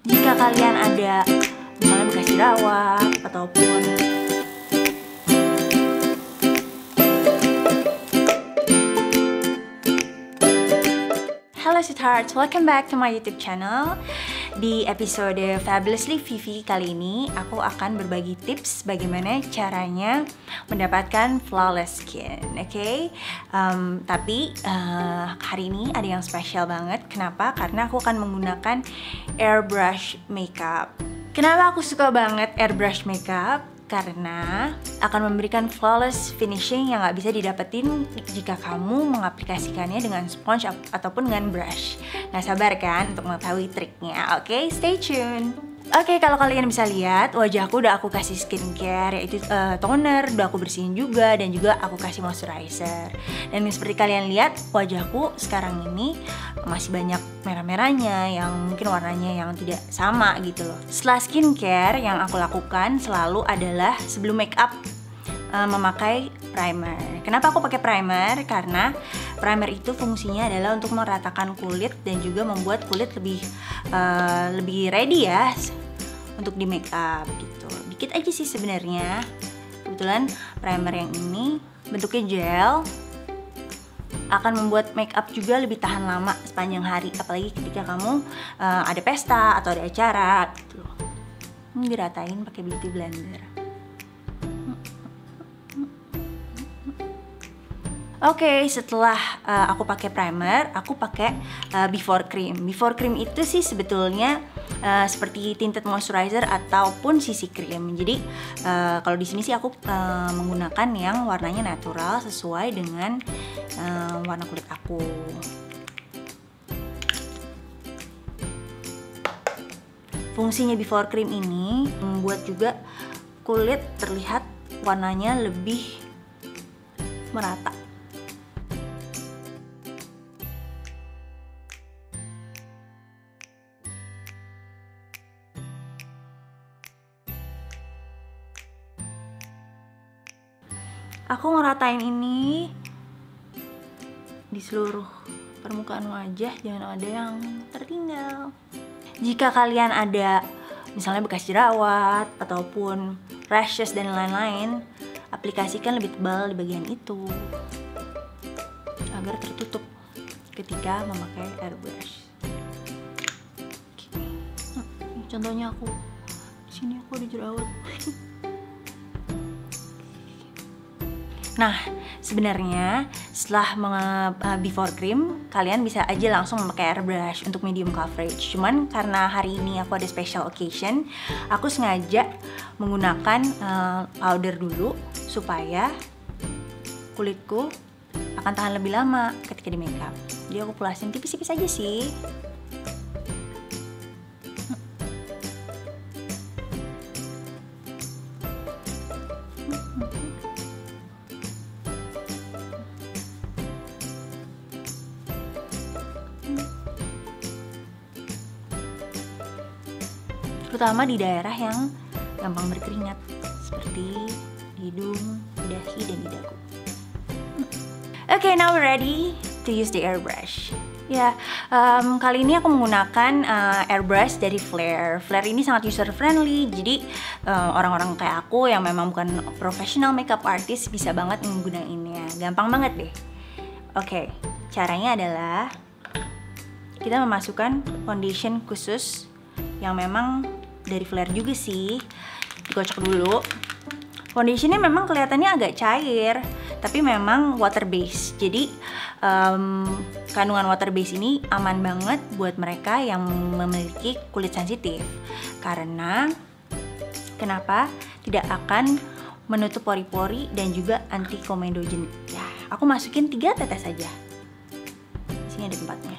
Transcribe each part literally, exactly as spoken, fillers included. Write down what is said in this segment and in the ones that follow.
Jika kalian ada misalnya bekas jerawat ataupun Halo sweethearts, welcome back to my YouTube channel. Di episode Fabulously Vivi kali ini, aku akan berbagi tips bagaimana caranya mendapatkan flawless skin, oke? Okay? Um, tapi uh, hari ini ada yang spesial banget. Kenapa? Karena aku akan menggunakan airbrush makeup. Kenapa aku suka banget airbrush makeup? Karena akan memberikan flawless finishing yang gak bisa didapetin jika kamu mengaplikasikannya dengan sponge ataupun dengan brush. Gak sabar kan untuk mengetahui triknya, oke? Okay? Stay tune! Oke, okay, kalau kalian bisa lihat, wajahku udah aku kasih skincare, yaitu uh, toner, udah aku bersihin juga, dan juga aku kasih moisturizer. Dan seperti kalian lihat, wajahku sekarang ini masih banyak merah-merahnya, yang mungkin warnanya yang tidak sama gitu loh. Setelah skincare, yang aku lakukan selalu adalah sebelum make up, uh, memakai primer. Kenapa aku pakai primer? Karena primer itu fungsinya adalah untuk meratakan kulit dan juga membuat kulit lebih uh, lebih ready ya untuk di make up gitu. Dikit aja sih sebenarnya. Kebetulan primer yang ini bentuknya gel, akan membuat make up juga lebih tahan lama sepanjang hari, apalagi ketika kamu uh, ada pesta atau ada acara gitu. Ini diratain pakai beauty blender. Oke, okay, setelah uh, aku pakai primer, aku pakai uh, before cream. Before cream itu sih sebetulnya uh, seperti tinted moisturizer ataupun C C cream. Jadi uh, kalau di sini sih aku uh, menggunakan yang warnanya natural sesuai dengan uh, warna kulit aku. Fungsinya before cream ini membuat juga kulit terlihat warnanya lebih merata. Aku ngeratain ini di seluruh permukaan wajah, jangan ada yang tertinggal. Jika kalian ada misalnya bekas jerawat ataupun rashes dan lain-lain, aplikasikan lebih tebal di bagian itu agar tertutup ketika memakai airbrush. Oke. Contohnya aku di sini aku ada jerawat. Nah, sebenarnya setelah uh, before cream, kalian bisa aja langsung memakai airbrush untuk medium coverage. Cuman karena hari ini aku ada special occasion, aku sengaja menggunakan uh, powder dulu supaya kulitku akan tahan lebih lama ketika di makeup. Jadi aku pulasin tipis-tipis aja sih. Terutama di daerah yang gampang berkeringat seperti di hidung, dahi, dan di dagu. Oke, okay, now we're ready to use the airbrush. Ya, yeah, um, kali ini aku menggunakan uh, airbrush dari Flair. Flair ini sangat user friendly, jadi uh, orang-orang kayak aku yang memang bukan professional makeup artist bisa banget menggunainnya. Gampang banget deh. Oke, okay, caranya adalah kita memasukkan foundation khusus yang memang dari Flair juga sih. Dikocok dulu. Foundationnya memang kelihatannya agak cair, tapi memang water base. Jadi um, kandungan water base ini aman banget buat mereka yang memiliki kulit sensitif. Karena kenapa? Tidak akan menutup pori-pori dan juga anti komedogen. Ya, aku masukin tiga tetes saja. Di sini ada tempatnya.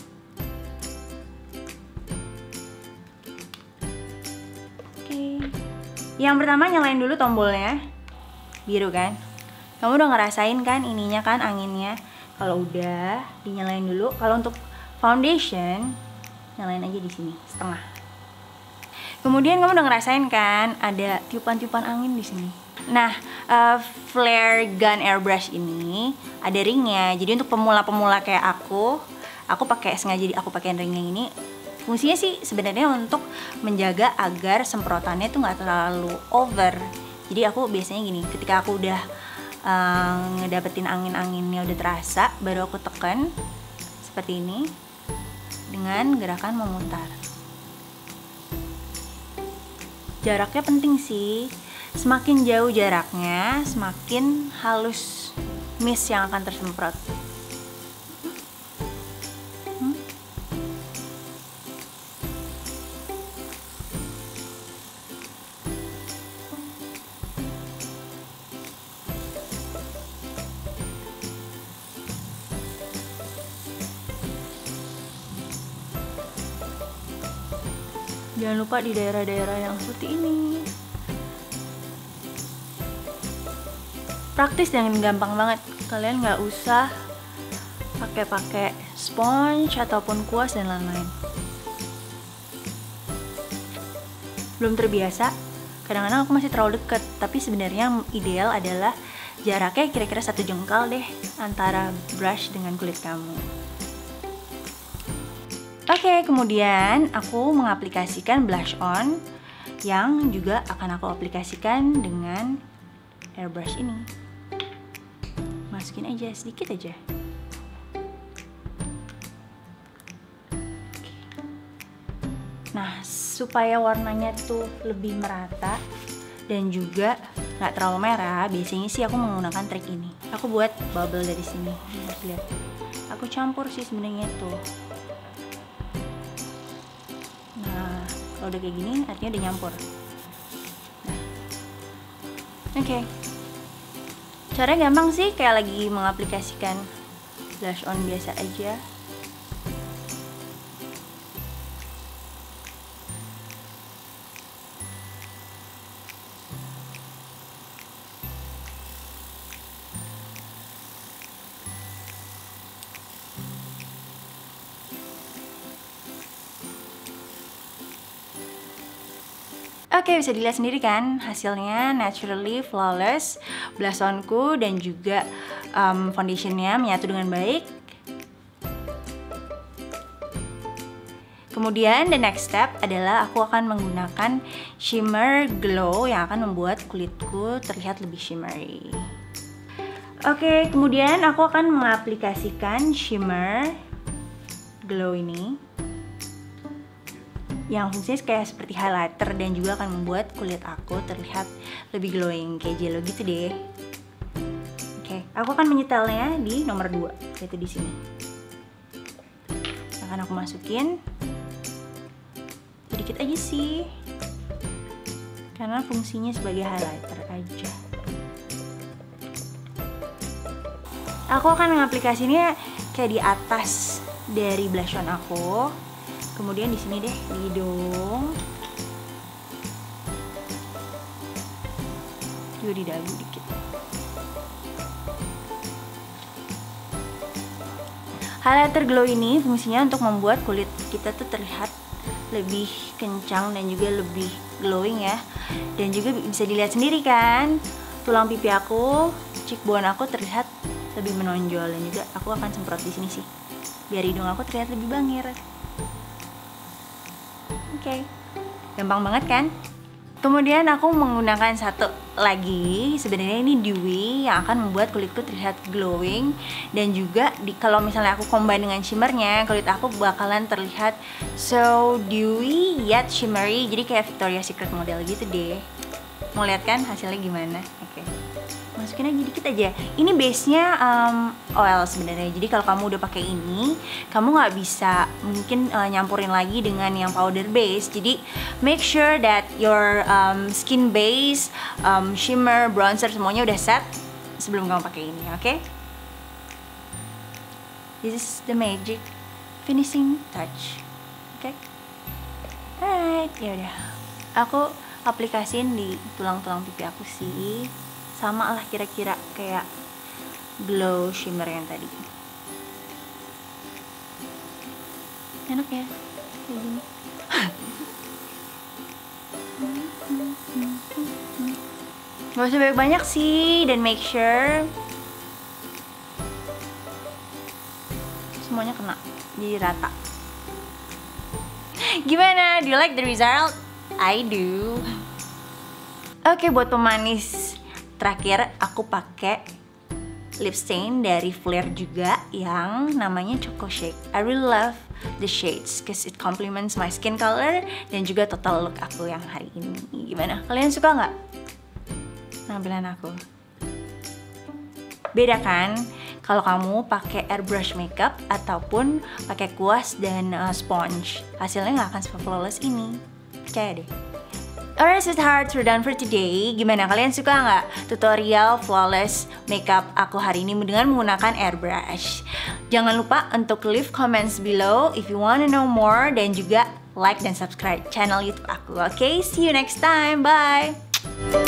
Yang pertama nyalain dulu tombolnya. Biru kan? Kamu udah ngerasain kan ininya kan anginnya? Kalau udah dinyalain dulu. Kalau untuk foundation nyalain aja di sini setengah. Kemudian kamu udah ngerasain kan ada tiupan-tiupan angin di sini. Nah, uh, Flair Gun Airbrush ini ada ringnya. Jadi untuk pemula-pemula kayak aku, aku pakai sengaja aku pakai ring yang ini Fungsinya sih sebenarnya untuk menjaga agar semprotannya tuh nggak terlalu over. Jadi aku biasanya gini, ketika aku udah uh, ngedapetin angin-anginnya udah terasa, baru aku tekan seperti ini dengan gerakan memutar. Jaraknya penting sih. Semakin jauh jaraknya, semakin halus mist yang akan tersemprot. Hmm? Jangan lupa di daerah-daerah yang seperti ini. Praktis dan gampang banget. Kalian nggak usah pakai-pakai sponge ataupun kuas dan lain-lain. Belum terbiasa, kadang-kadang aku masih terlalu deket. Tapi sebenarnya yang ideal adalah jaraknya kira-kira satu jengkal deh antara brush dengan kulit kamu. Oke, kemudian aku mengaplikasikan blush on yang juga akan aku aplikasikan dengan airbrush ini. Masukin aja sedikit aja. Nah, supaya warnanya tuh lebih merata dan juga nggak terlalu merah, biasanya sih aku menggunakan trik ini. Aku buat bubble dari sini. Lihat, aku campur sih sebenarnya tuh. Nah, kalau udah kayak gini, artinya udah nyampur. Nah. Oke. Okay. Caranya gampang sih, kayak lagi mengaplikasikan blush on biasa aja. Oke, bisa dilihat sendiri kan hasilnya naturally flawless. Blush onku dan juga um, foundationnya menyatu dengan baik. Kemudian the next step adalah aku akan menggunakan shimmer glow yang akan membuat kulitku terlihat lebih shimmery. Oke, kemudian aku akan mengaplikasikan shimmer glow ini yang fungsinya kayak seperti highlighter dan juga akan membuat kulit aku terlihat lebih glowing kayak jello gitu deh. Oke, aku akan menyetelnya di nomor dua, yaitu di sini. Akan aku masukin sedikit aja sih, karena fungsinya sebagai highlighter aja. Aku akan mengaplikasinya kayak di atas dari blush on aku. Kemudian di sini deh, di hidung, juga di dagu dikit. Highlighter glow ini fungsinya untuk membuat kulit kita tuh terlihat lebih kencang dan juga lebih glowing ya. Dan juga bisa dilihat sendiri kan, tulang pipi aku, cheekbone aku terlihat lebih menonjol, dan juga aku akan semprot di sini sih, biar hidung aku terlihat lebih bangir. Oke, okay. Gampang banget kan? Kemudian aku menggunakan satu lagi, sebenarnya ini dewy yang akan membuat kulitku terlihat glowing. Dan juga di, kalau misalnya aku combine dengan shimmernya, kulit aku bakalan terlihat so dewy yet shimmery. Jadi kayak Victoria's Secret model gitu deh. Mau lihat kan hasilnya gimana? Oke, okay. Masukin aja dikit aja. Ini base-nya um, oil sebenarnya. Jadi kalau kamu udah pakai ini, kamu nggak bisa mungkin uh, nyampurin lagi dengan yang powder base. Jadi make sure that your um, skin base, um, shimmer, bronzer semuanya udah set sebelum kamu pakai ini, oke? Okay? This is the magic finishing touch, oke? Okay? Alright, ya udah. Aku aplikasiin di tulang-tulang pipi aku sih. Sama lah kira-kira kayak glow shimmer yang tadi. Enak ya, kayak gini. Gak usah banyak-banyak sih, dan make sure semuanya kena, jadi rata. Gimana? Do you like the result? I do. Oke, buat pemanis terakhir aku pakai lip stain dari Flare juga yang namanya Choco Shake. I really love the shades cause it complements my skin color dan juga total look aku yang hari ini. Gimana? Kalian suka nggak penampilan aku? Beda kan kalau kamu pakai airbrush makeup ataupun pakai kuas dan uh, sponge. Hasilnya nggak akan se-flawless ini. Percaya deh. Alright sweethearts, we're done for today. Gimana, kalian suka nggak tutorial flawless makeup aku hari ini dengan menggunakan airbrush? Jangan lupa untuk leave comments below if you wanna know more, dan juga like dan subscribe channel YouTube aku. Oke, okay? See you next time. Bye.